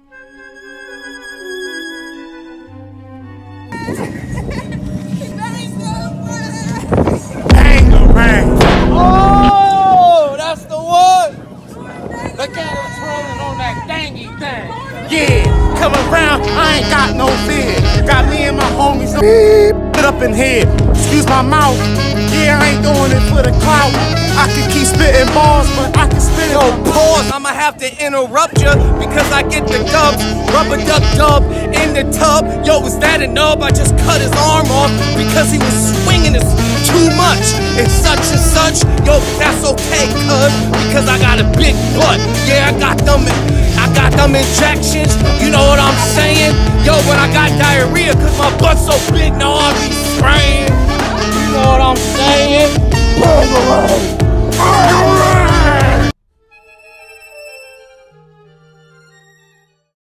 Bangerang! Oh, that's the one! Look at him twirling on that dangy thing. Yeah, come around, I ain't got no fear. Got me and my homies put up in here. Excuse my mouth. Yeah, I ain't doing it for the clout. I can keep spitting balls, but I can spit it. Yo, pause, I'ma have to interrupt ya because I get the dubs. Rubber duck dub in the tub. Yo, was that a nub? I just cut his arm off because he was swinging us too much and such. Yo, that's okay, cuz, because I got a big butt. Yeah, I got them injections. You know what I'm saying? Yo, when I got diarrhea cause my butt's so big, now I be spraying. You know what I'm saying? Bangerang!